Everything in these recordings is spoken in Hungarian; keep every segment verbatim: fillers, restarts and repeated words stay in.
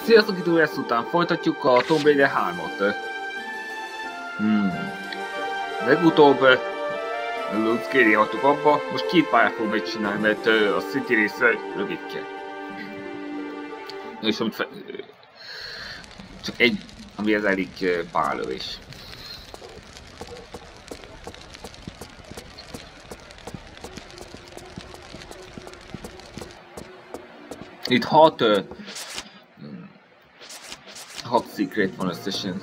Sziasztok, itt ezt után folytatjuk a Tomb Raider hármat. Hmm. Legutóbb Lutkéri hagytuk abba, most két pályát fogom megcsinálni, mert a City része rövidke. És amit fe... csak egy, ami ez elég pályalövés. Itt hat hat secret van összesen.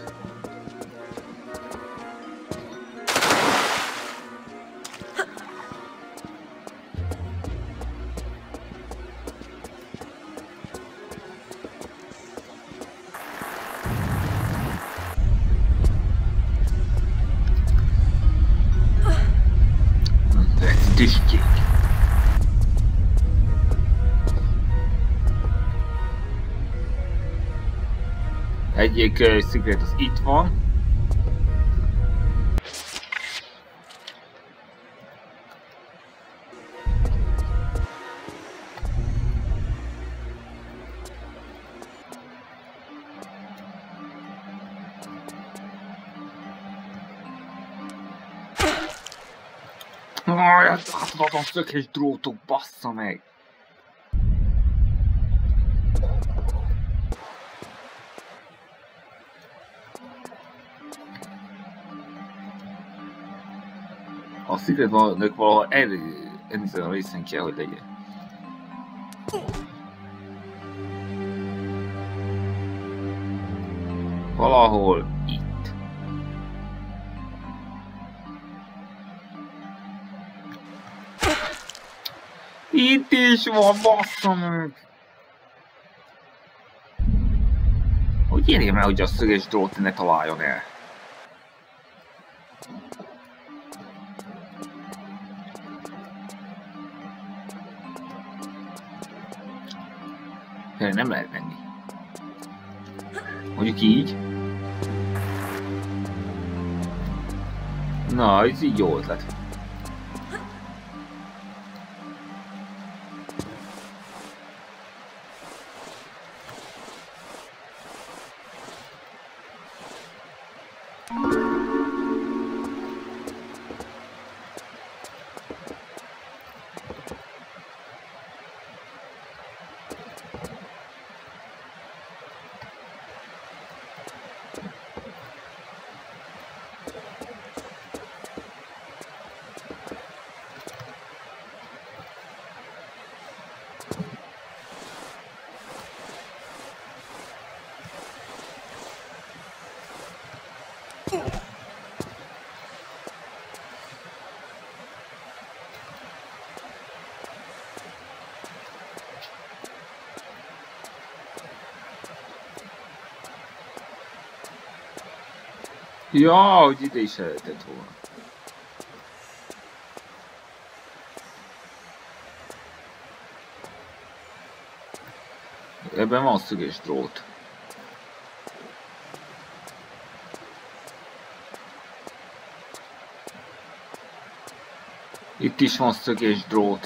Tüskék. Egyik uh, secret az itt van. Aj, átadom szökés drótok, bassza meg! A secret vannak valahol ezen a részen kell, hogy legyen. Valahol itt. Itt is van, bassza meg! Hogy érjem el, hogy a szöges drót ne találjon el? Nem lehet menni. Mondjuk így. Na, ez így jó ötlet. Ja, hogy ide is lehetett volna. Ebben van szöges drót. Itt is van szöges drót.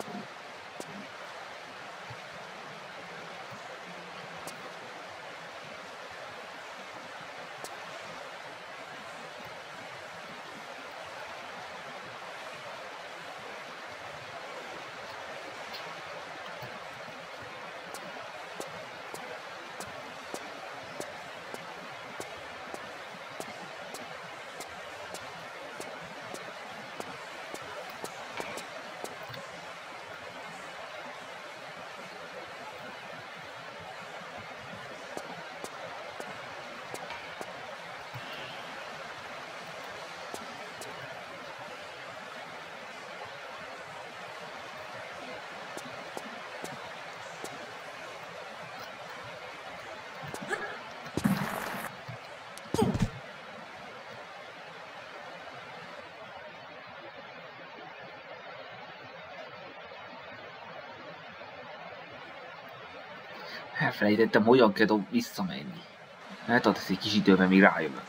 Elfelejtettem, hogyan kell visszamenni. Eltartasz egy kis időben, még rájövök.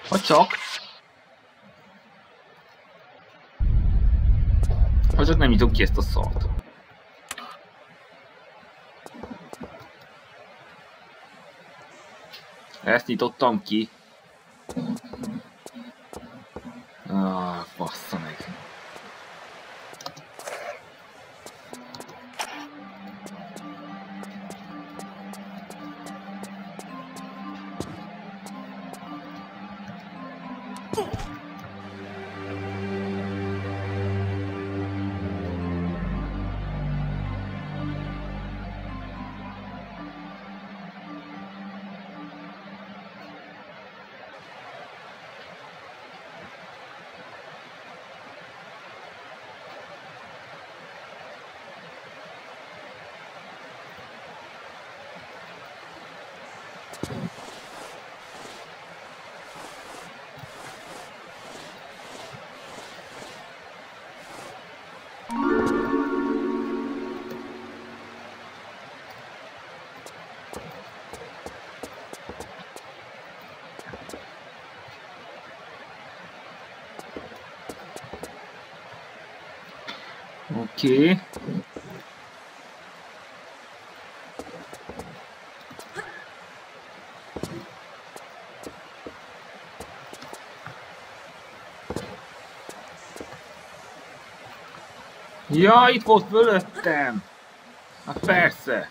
Ha csak... Ha csak nem nyitom ki ezt a szart. Ezt nyitottam ki. Ah, bassza meg. Oké. Okay. Ja, itt volt fölöttem! Hát persze!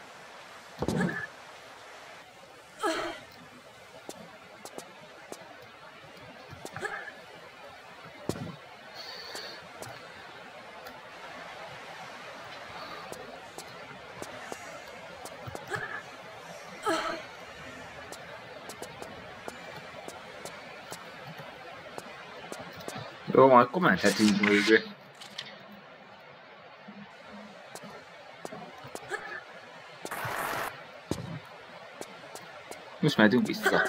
Jó, majd kommenthetünk még. Most mehetünk vissza.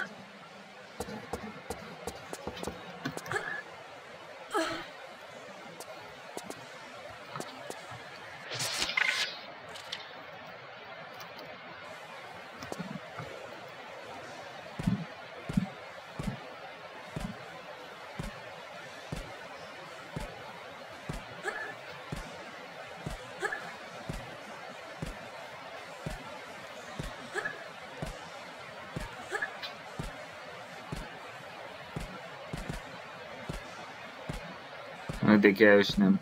Eddig erős nem.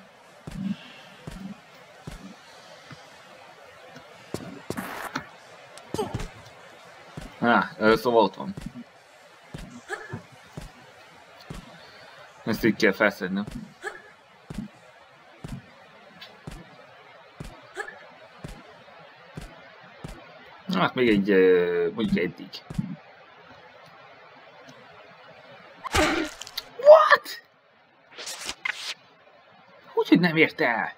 Ah, szóval ott van. Ezt így kell felszednem. Hát még egy, mondjuk eddig. What? Úgyhogy nem ért el.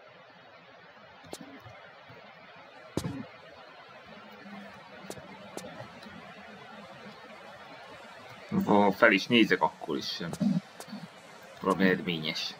Ha fel is nézek, akkor is sem. Valami eredményes.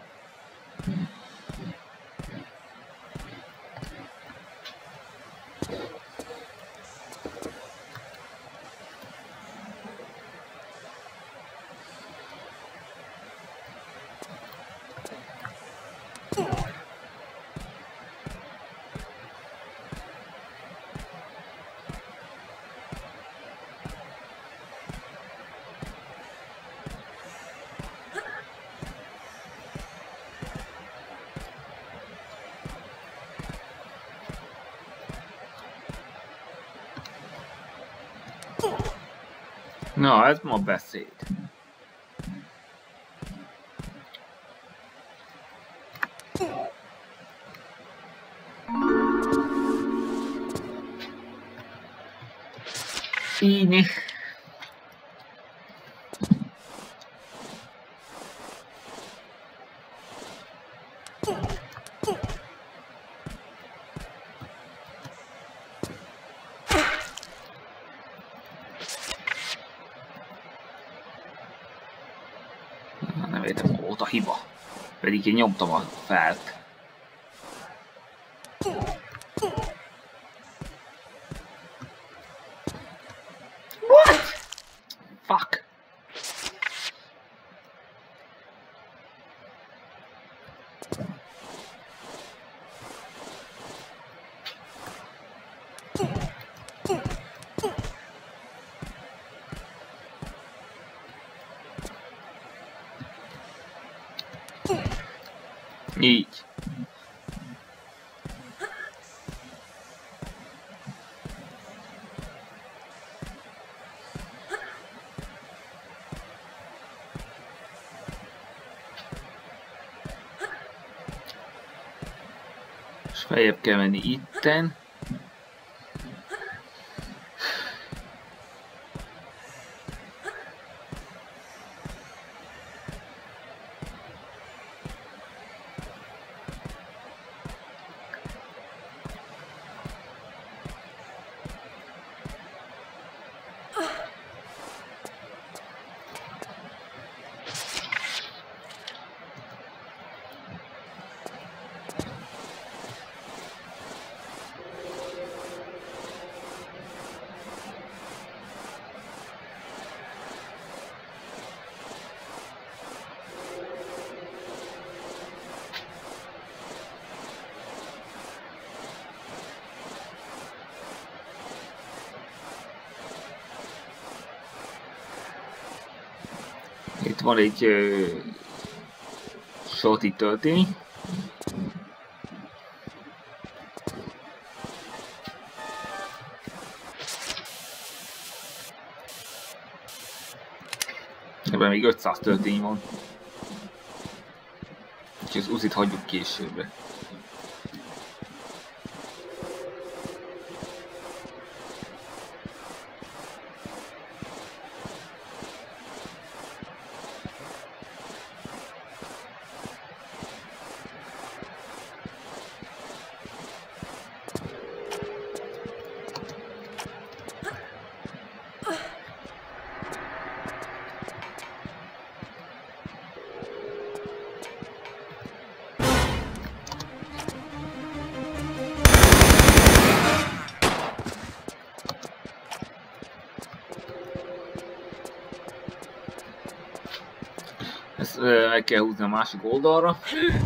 Na, ez ma beszéd. Így. Nem értem, hol volt a hiba. Pedig én nyomtam a felt. What? Fuck. Így. És feljebb kell menni itten. Itt van egy uh, sorti töltény. Ebben még ötszáz töltény van. Úgyhogy az Uzit hagyjuk későbbre. Ezt uh, meg kell húzni a másik oldalra.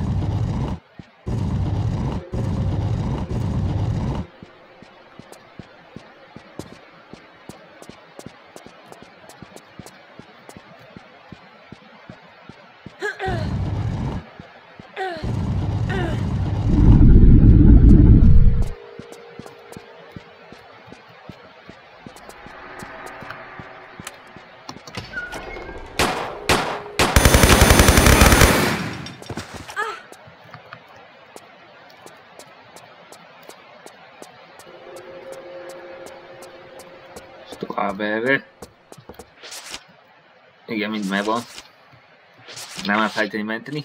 Tovább erre. Igen, mind megvan. Nem elfelejteni menteni.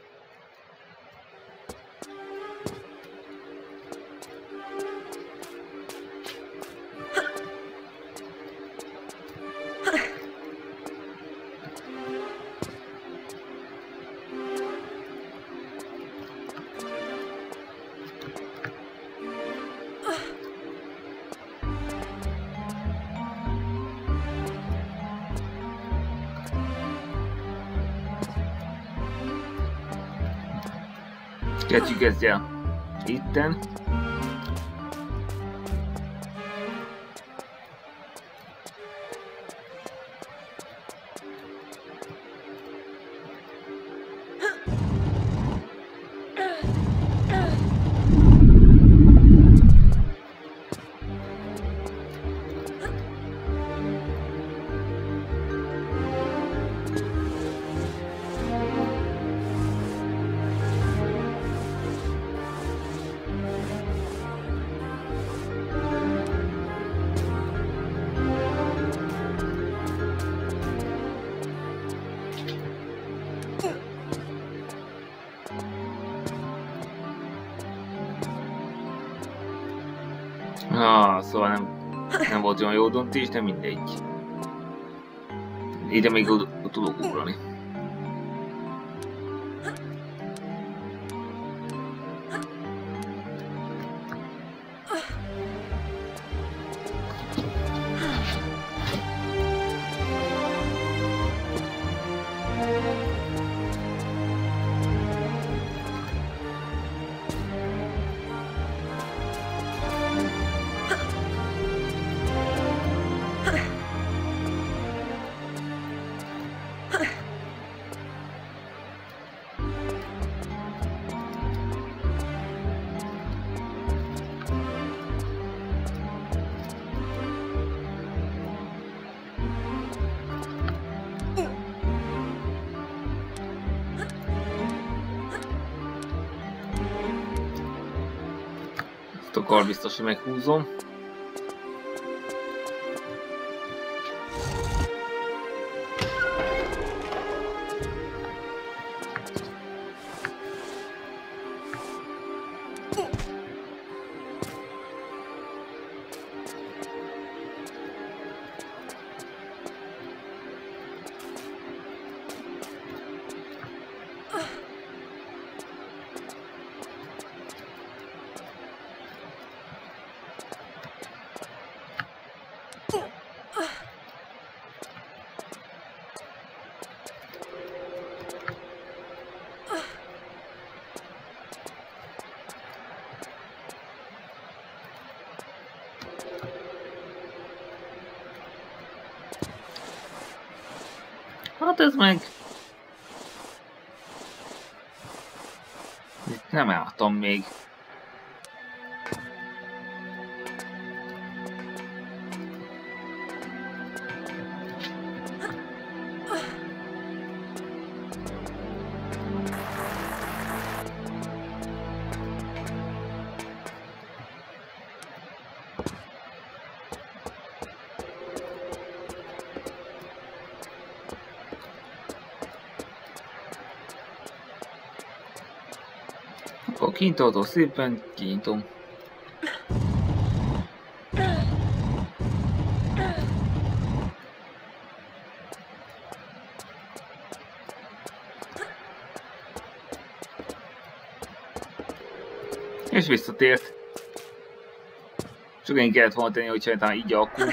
Kezdjük ezzel itten. Ah, szóval nem, nem volt olyan jó döntés, de mindegy. Ide még tudok ugrani. A kar biztos, hogy meghúzom. Hát ez meg... Itt nem álltam még. Akkor kinyitom, szépen kinyitom. És visszatért. Csak én kellett volna tenni, hogyha talán így alakul.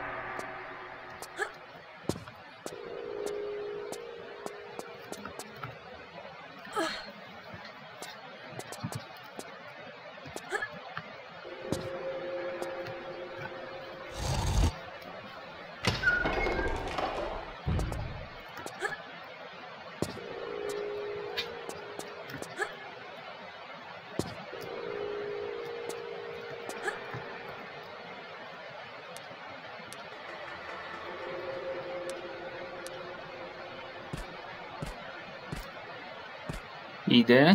Ide.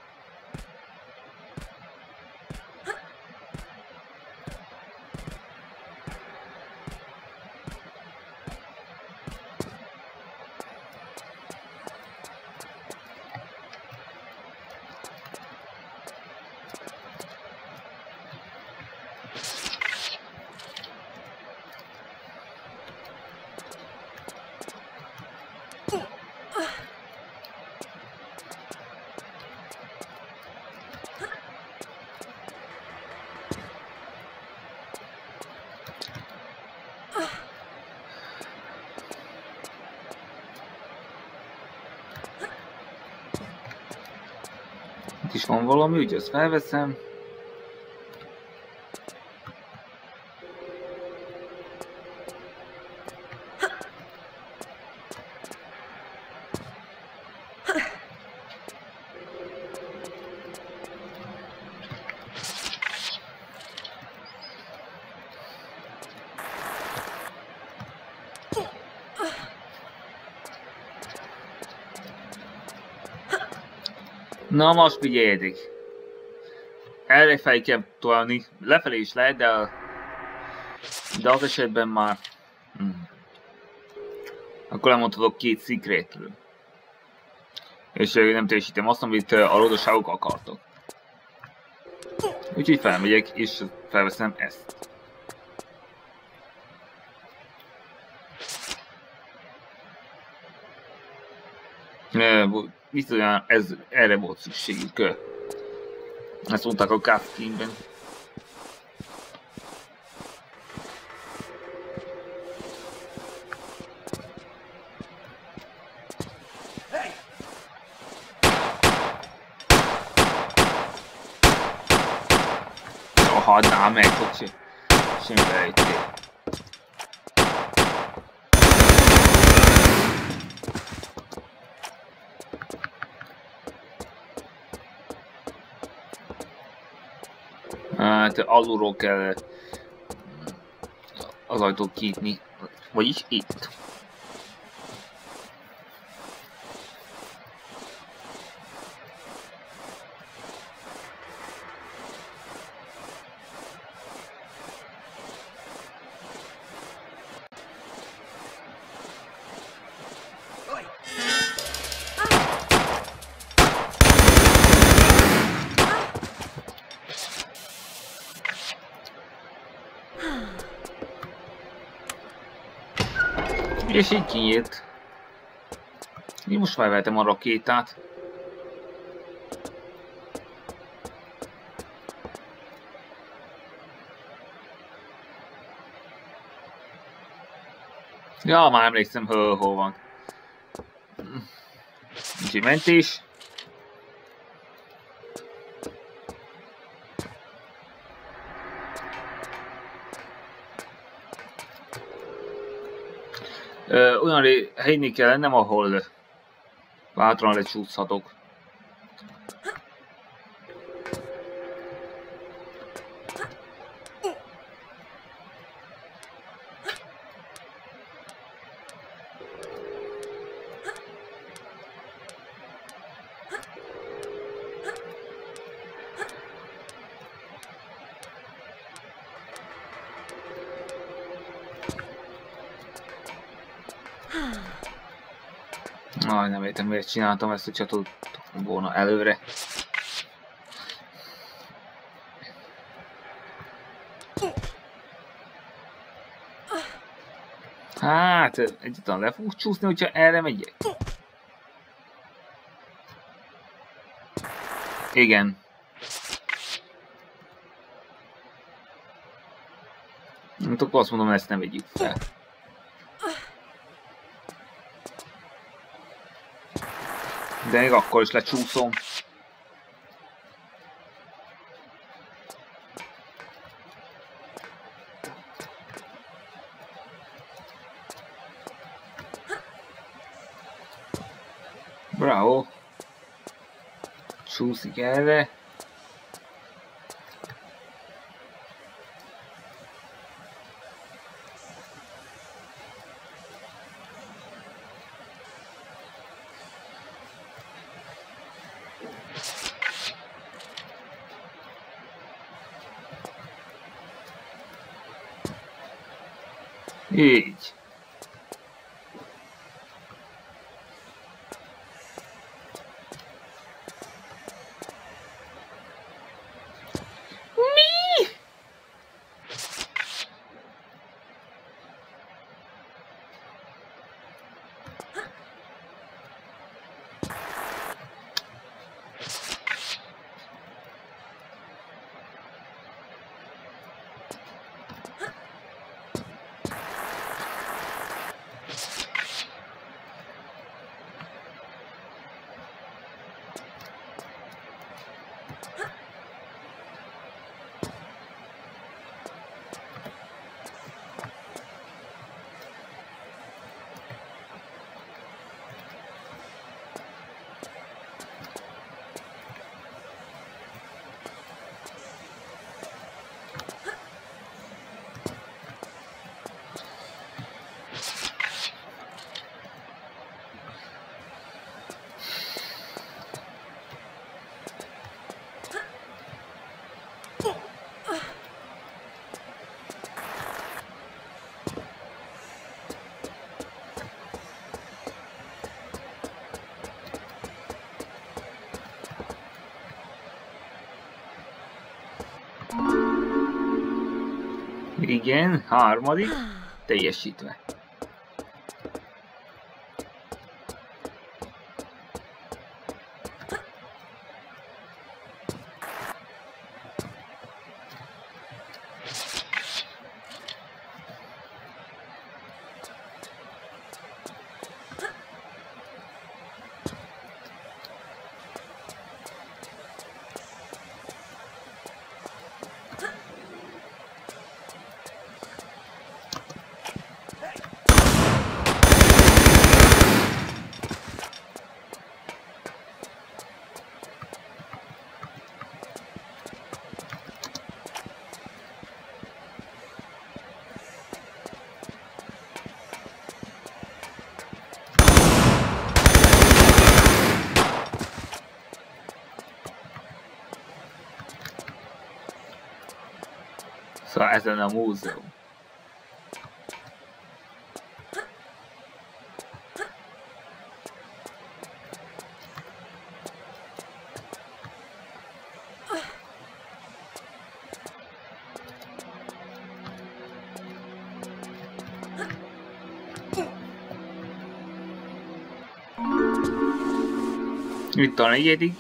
Itt is van valami, úgyhogy ezt felveszem. Na most figyeljetek! Erre fel kell tolni, lefelé is lehet, de, de az esetben már... Hmm. Akkor lemondhatok két szikrétről. És nem teljesítem azt, amit a rodaságok akartok. Úgyhogy felmegyek és felveszem ezt. Biztosan ez, erre volt szükségük. Ezt mondták a castingben. Jó, hagynál meg, hogy semmi elejtél. Hát alulról kell az ajtót kinyitni, vagyis itt. És így kinyílt. Én most felvettem a rakétát. Ja, már emlékszem, hol, hol van. Nincs mentés. Ö, olyan helynél kell lennem, ahol bátran lecsúszhatok. Aj, nem értem, miért csináltam ezt, hogyha tudtam volna előre. Hát, egyáltalán le fogok csúszni, hogyha erre megyek. Igen. Hát akkor azt mondom, ezt nem vegyük fel. De még akkor is lecsúszom. Bravo. Csúszik erre. Így. Mi? Igen, harmadik, teljesítve. Szóval ezen a múzeum. Itt a negyedik.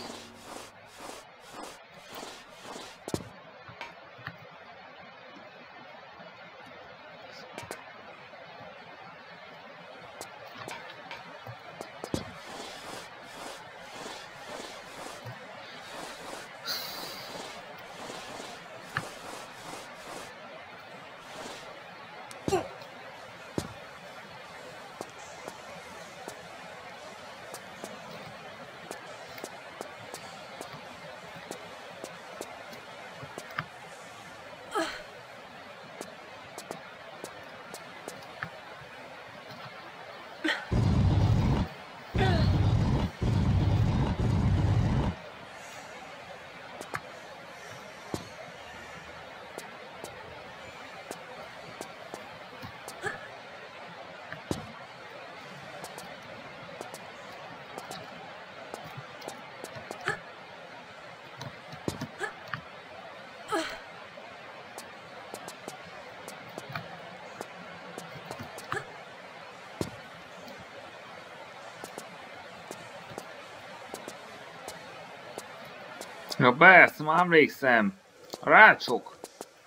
Ja, persze, már emlékszem. Rácsok.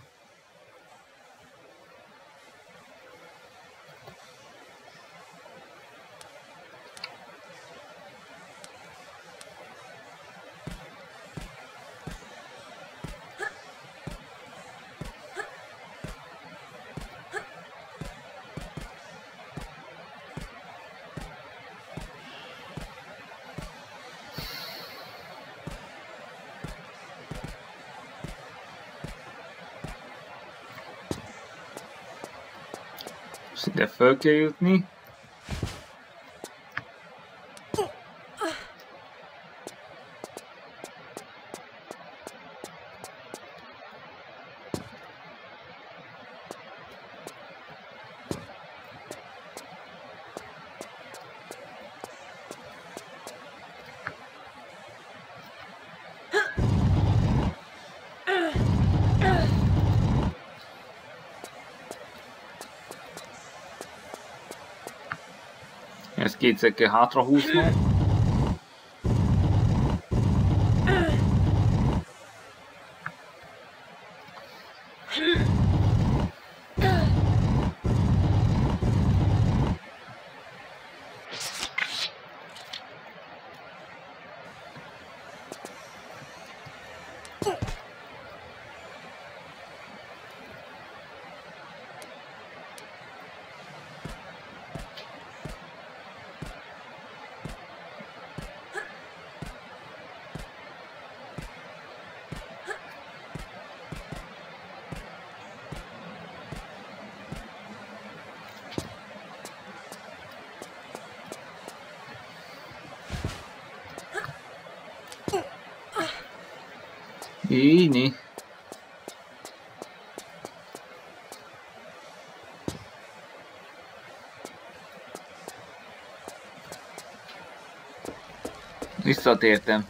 És ide föl kell jutni. Ezt kétszer kell hátra húznom. Így. Visszatértem.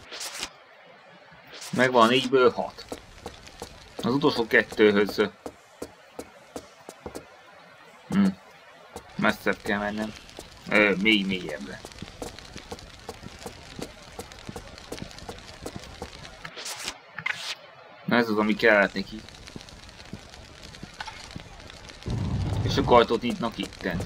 Megvan négyből hat. Az utolsó kettőhöz. Hm. Messzebb kell mennem. Ö, még mélyebbre. Na ez az, ami kellett neki. És a ajtót nyitnak itten.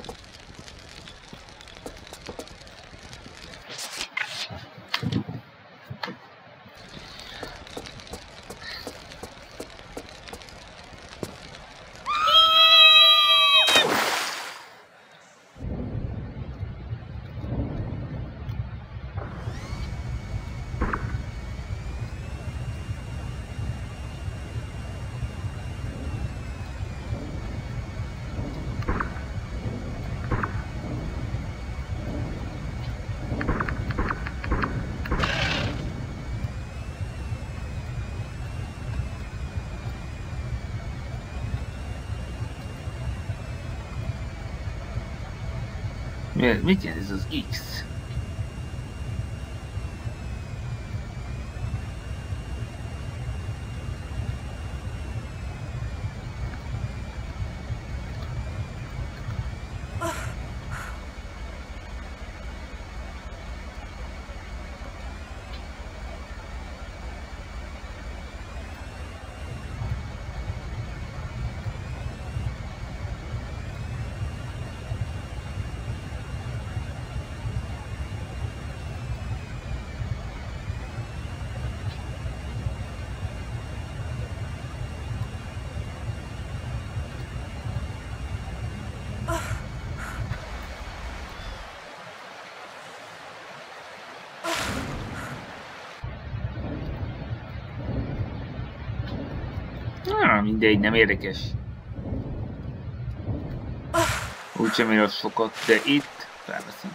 Mit jelent ez az X? Ah, mindegy, nem érdekes. Úgysem ér az sokat, de itt felveszem.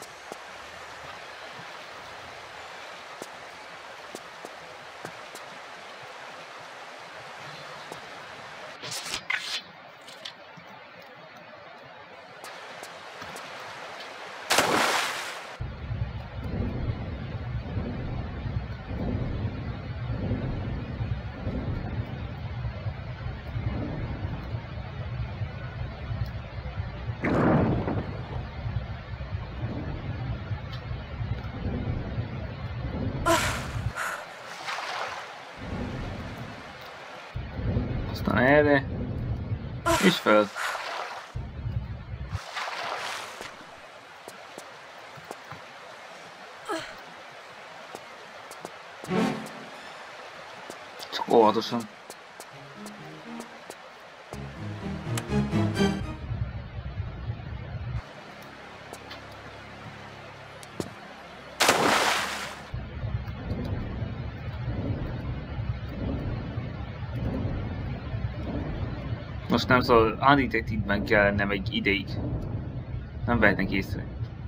Aztán erre, és fel. Csak óvatosan. Most nem szóval undetectedben kellene egy ideig. Nem vehetnek észre.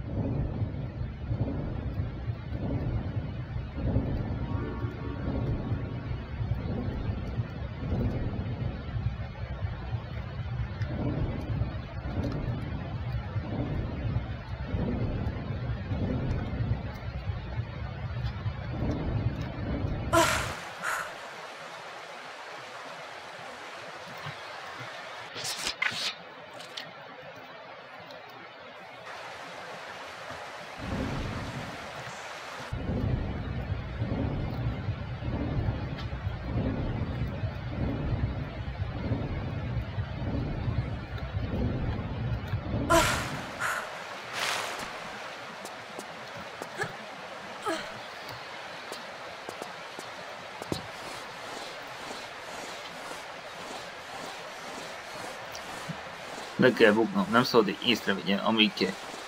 Le kell buknom, nem szabad, hogy észrevegyen, amíg kell.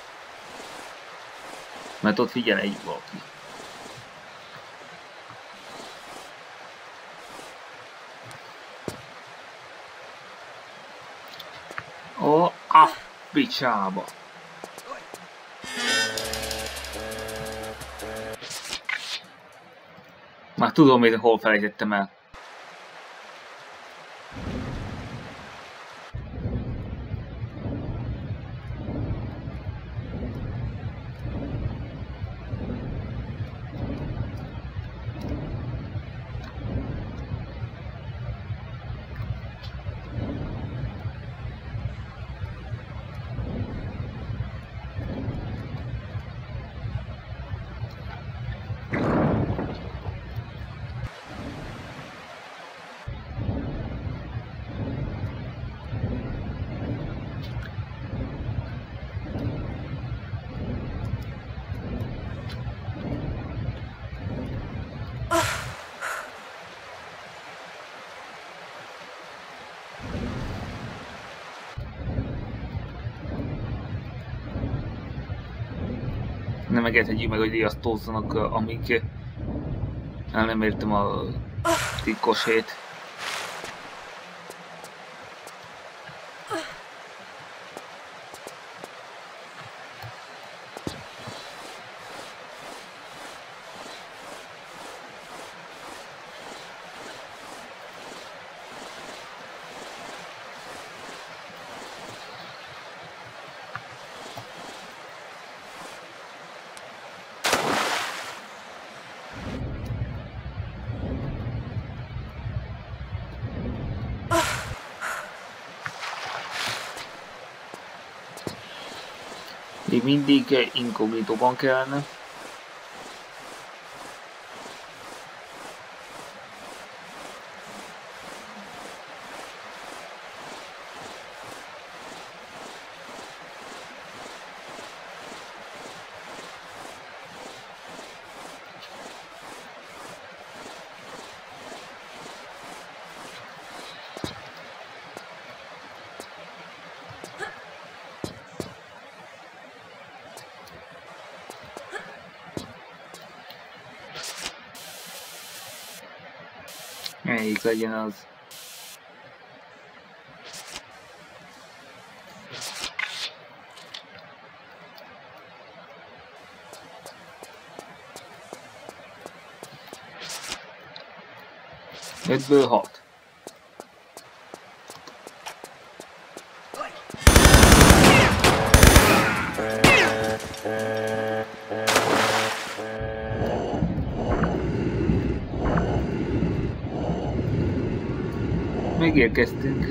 Mert ott figyel egy valaki. Ó, a picsába! Már tudom, hogy hol felejtettem el. Nem engedhetjük meg, hogy riasztózzanak, amíg el nem értem a titkos hét. Még mindig inkognitóban kellene. Melyik legyen az? ötből hat. Megérkeztünk.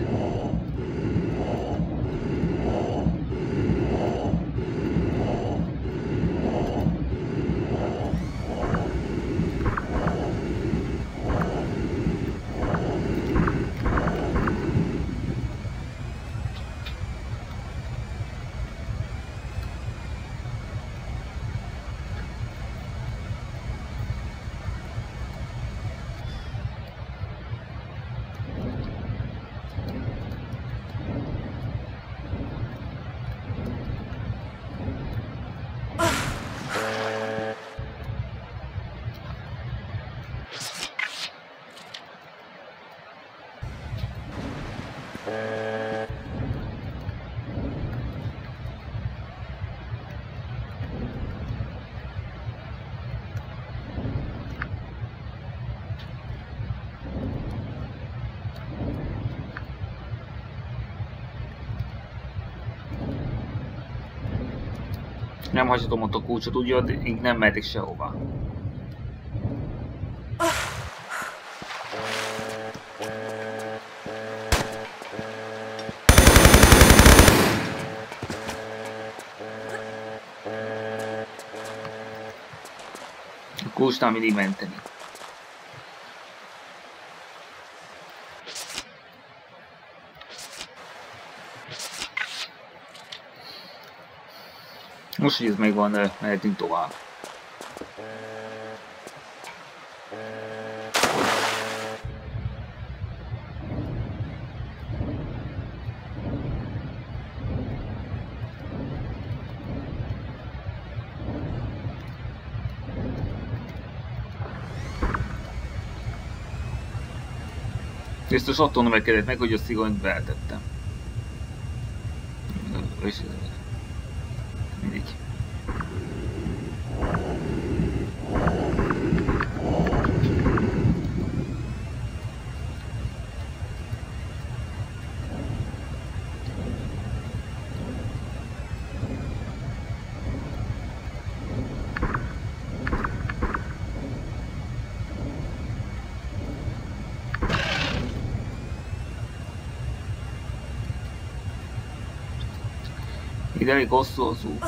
Nem hagyhatom ott a kulcsot, úgy így nem mehetek sehova. A kulcsnál mindig menteni. Most, hogy ez megvan, mehetünk tovább. Biztos attól növekedett meg, hogy a szigonyt beeltettem. Mindig. Ide elég hosszú az út.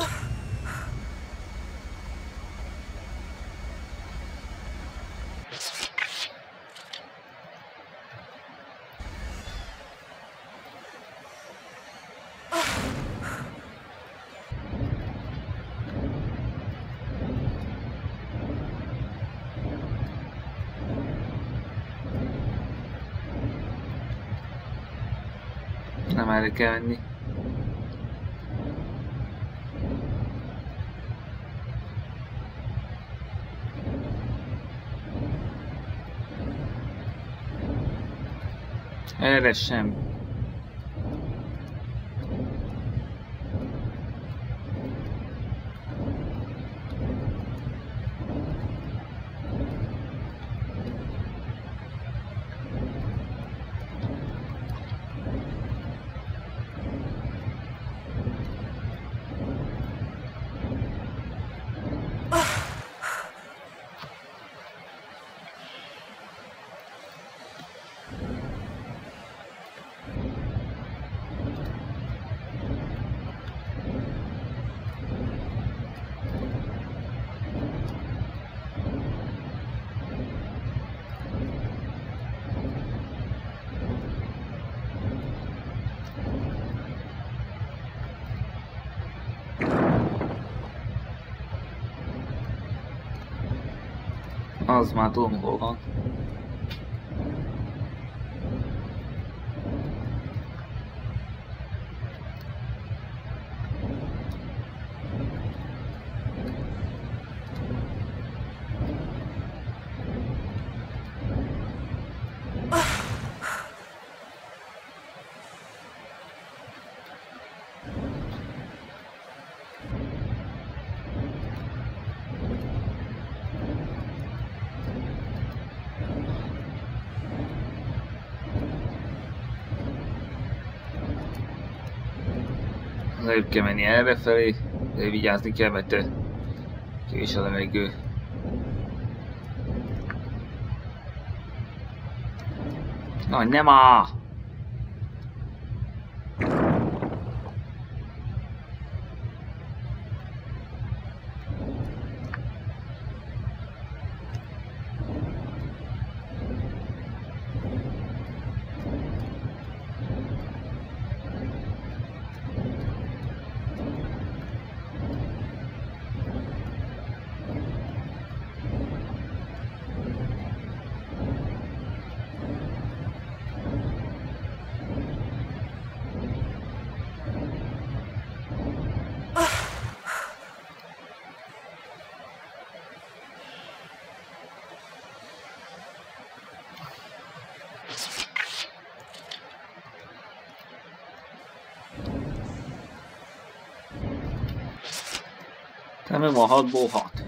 Nem erre kell menni. Erre sem. Az már tudom, hol van. előbb kell menni errefelé, de vigyázni kell, mert kevés a levegő. Na, nem áll! Te meg van hatból hat.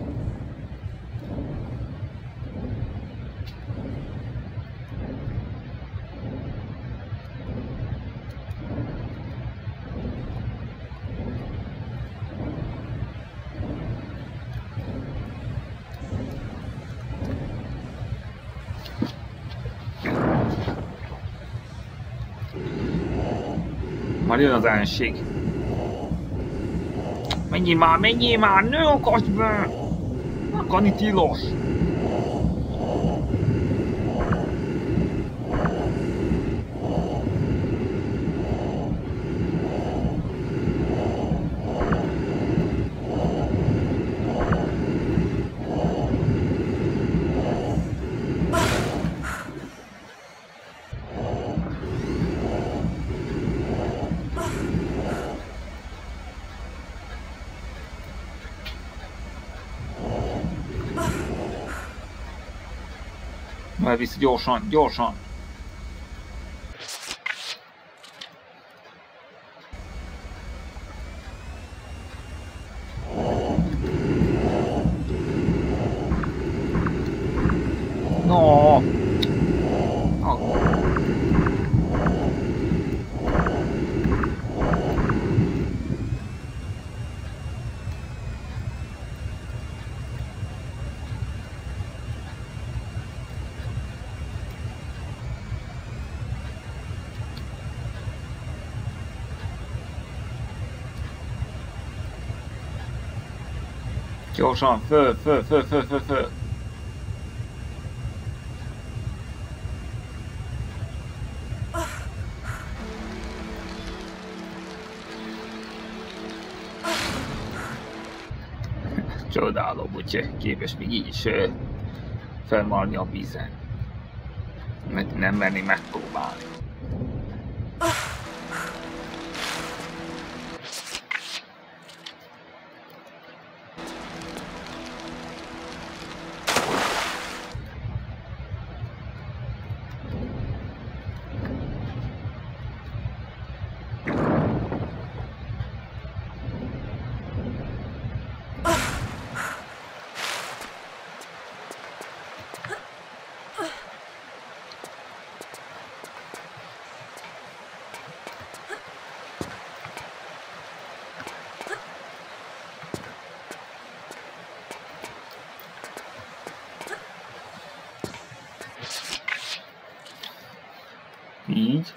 Már jön az ellenség. Menjél már, menjél már, ne akadj be! Akadni tilos! Elvisz gyorsan, gyorsan! No! Oh. Gyorsan, föl, föl, föl, föl, föl, föl. Csodálom, hogy képes még így is felmarni a vízen. Mert nem merni megpróbálni. Így.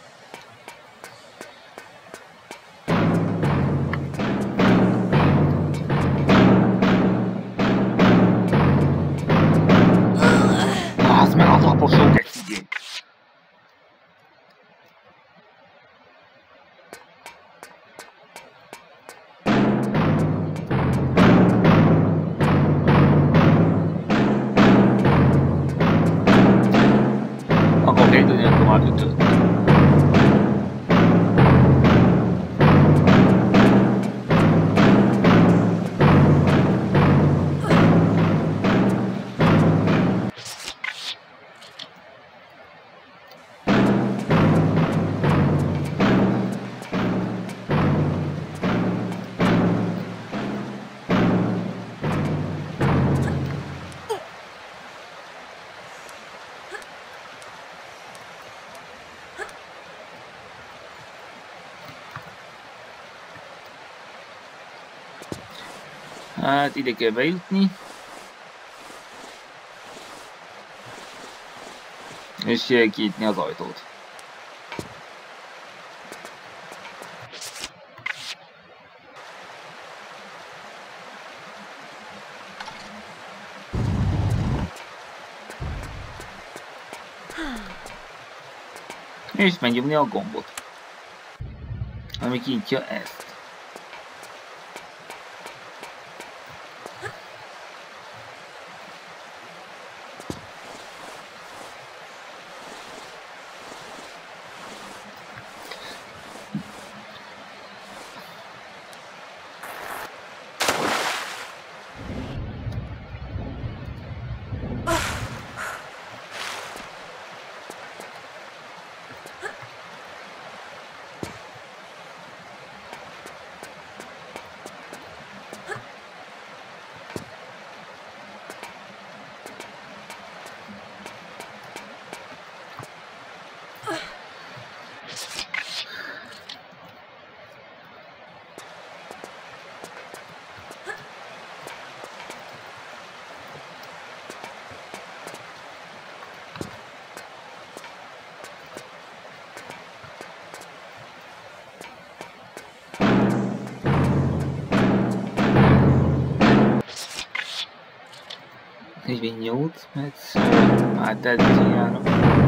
Az meg a taposok egy szigény. Akkor kezdődni, akkor már ütött. Hát ide kell bejutni. És kinyitni az ajtót. És megnyomni a gombot, ami kinyitja ezt. negyvennyolc perc, hát ez csinálom.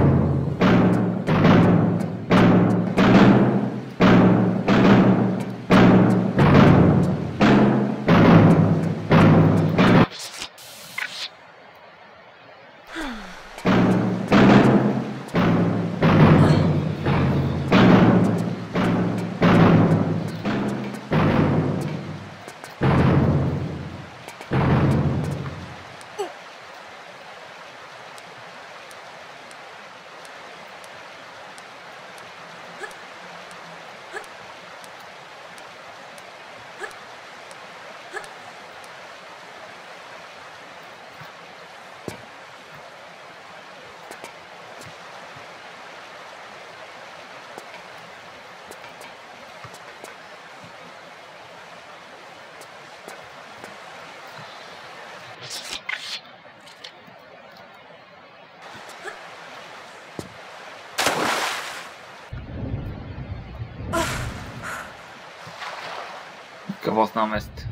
Használom ezt.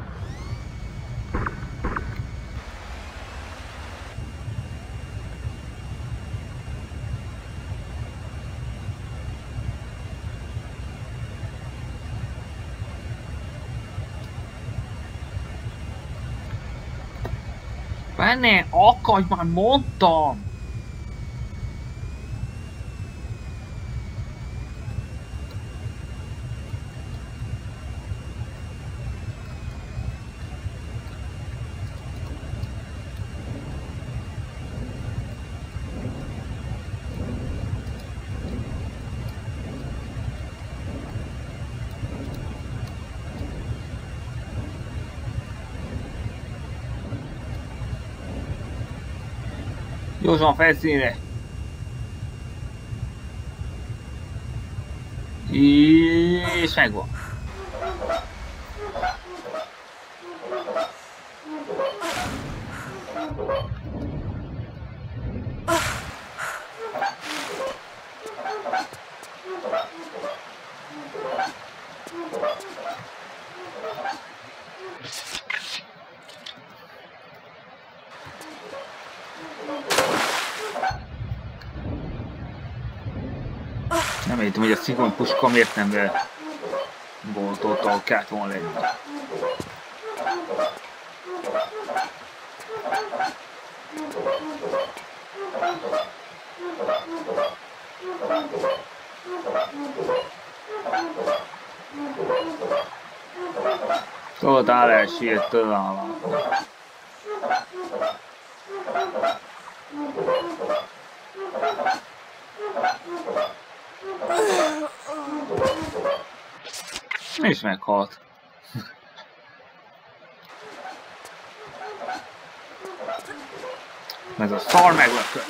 Benne, akadj már, mondtam! Gyorsan a felszínre! És megvan. Nem értem, hogy a szinkron puska miért nem volt ott, ahol kellett volna lenni. Totál elsírt tőlem. És meghalt. Ez a szar meglökött.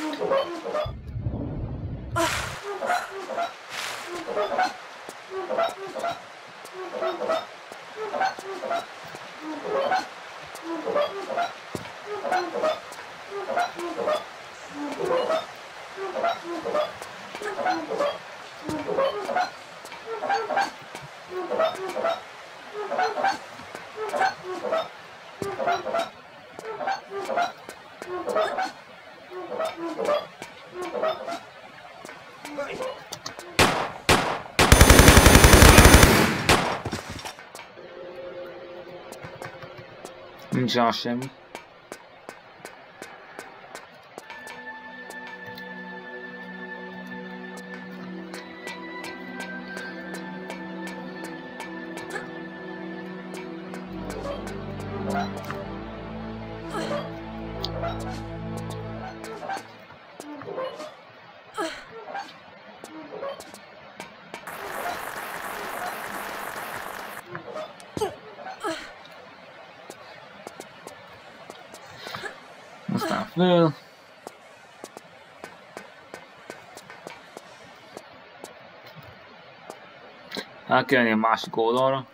Nincsen az semmi. Aztán föl. El kell jönni a másik oldalra.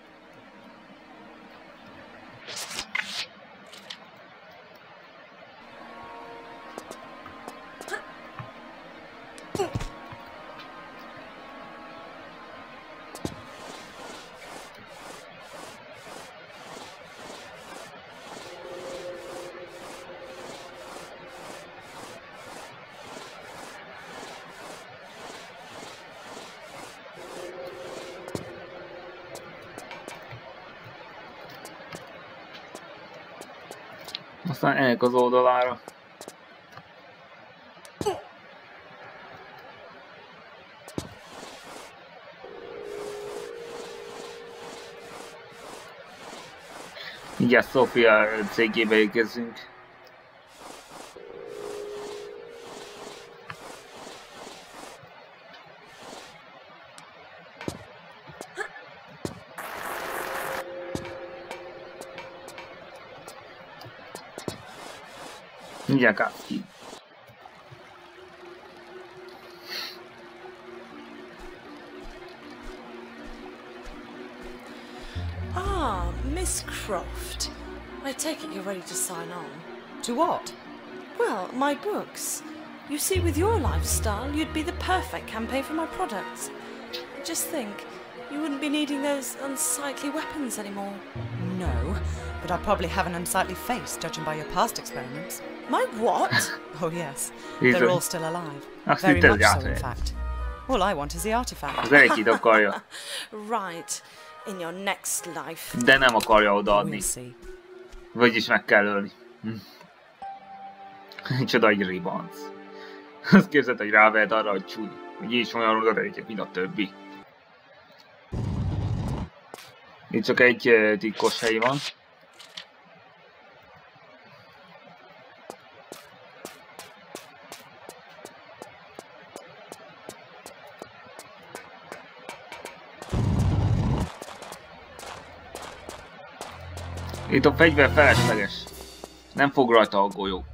Aztán ennek az oldalára. Mindjárt Sofia cégébe érkezünk. Mindjárt állsz ki. Ah, Miss Croft. I take it you're ready to sign on. To what? Well, my books. You see, with your lifestyle, you'd be the perfect campaign for my products. Just think, you wouldn't be needing those unsightly weapons anymore. No, but I probably have an unsightly face, judging by your past experiments. My what? Oh yes, He's they're a- all still alive. Azt Very hitted, much hogy so, in átmegy. fact. All I want is the artifact. Az egyik akarja, Right. In your next life. de nem akarja odaadni. We'll see. Vagyis meg kell ölni. Hm. Csoda egy ribanc. Azt képzeld, hogy rávehet arra, hogy csúny. Hogy így is olyan odaverik, mint a többi. Itt csak egy eh, titkos hely van. Itt a fegyver felesleges. Nem fog rajta a golyó.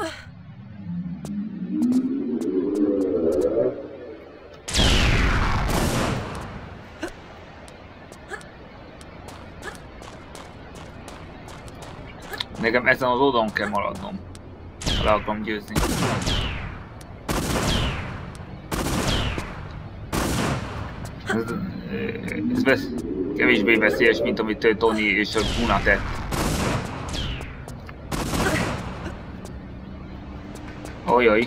Nekem ezen az oldalon kell maradnom, ha le akarom győzni. Ez, ez vesz, kevésbé veszélyes, mint amit Tony és a Una tett. Ojjaj.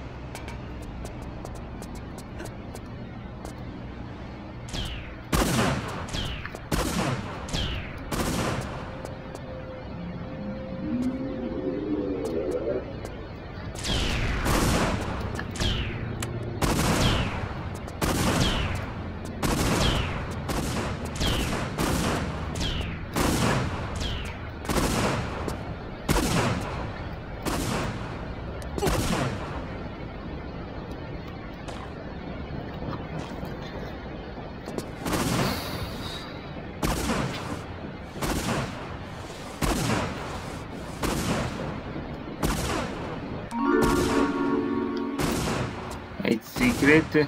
Egy secret.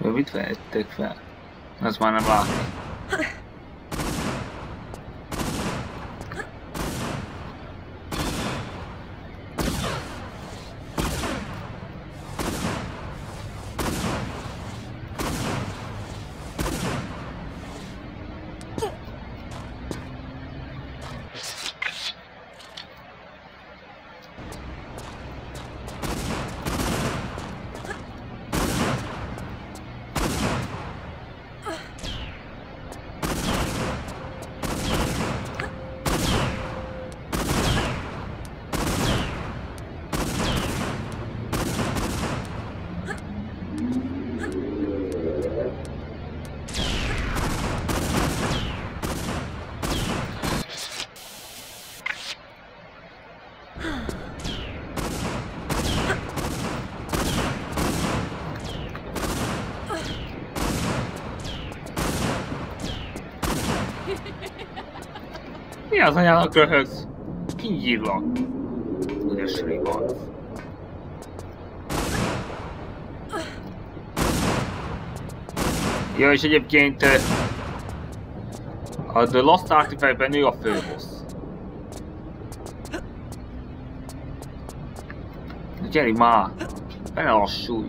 Mit vettek fel? Azt már nem látni. Mi az anyának röhögsz? Kinyírlak. Üres ribanc. Ja, és egyébként a The Lost Artifact-ben ő a főbossz. Gyere már! Benne lassulj!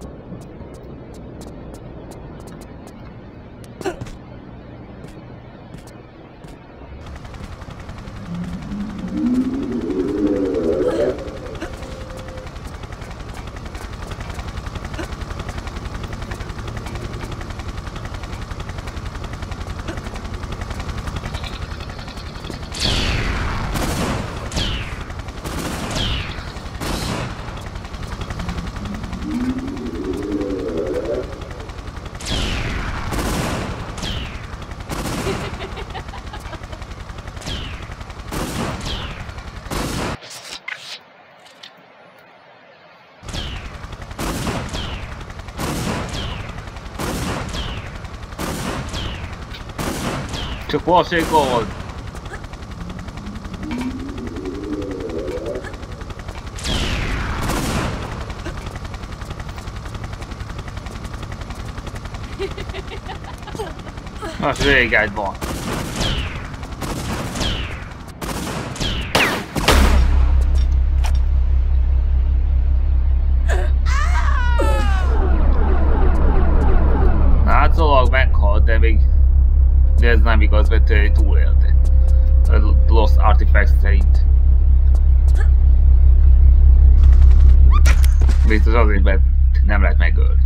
Csak valószínűleg. Most végegy van. Látszólag meghalt, de még... De ez nem igaz, mert túlélte. A Lost Artifact szerint. Biztos azért, mert nem lehet megölni.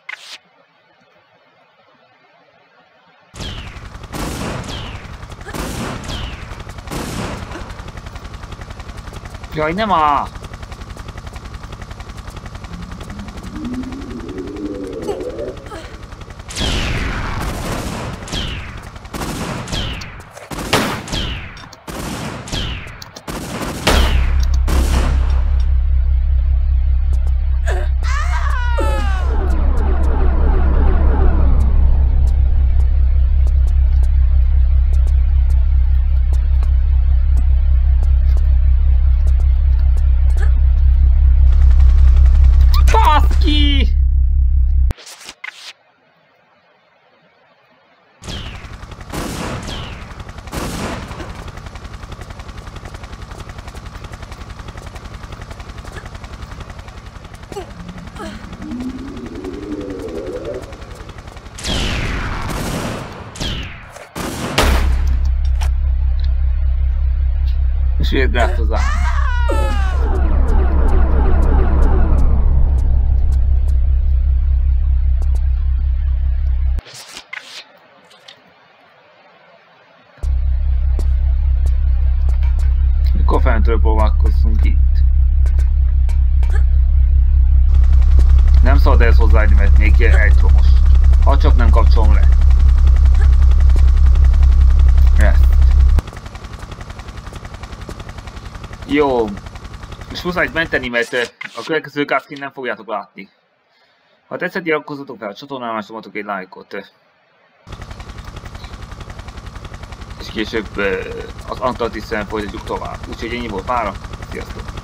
Jaj, nem áll! Sőt, hozzá. Mikor fentről próbálkozzunk itt? Nem szabad ehhez hozzáadni, mert még egy romos. Ha csak nem kapcsolom le. Ezt. Jó, és muszáj menteni, mert a következő cutscene nem fogjátok látni. Ha tetszett, iratkozzatok fel a csatornámra, és nyomatok egy lájkot. És később az Antarktiszen folytatjuk tovább. Úgyhogy ennyi volt mára. Sziasztok!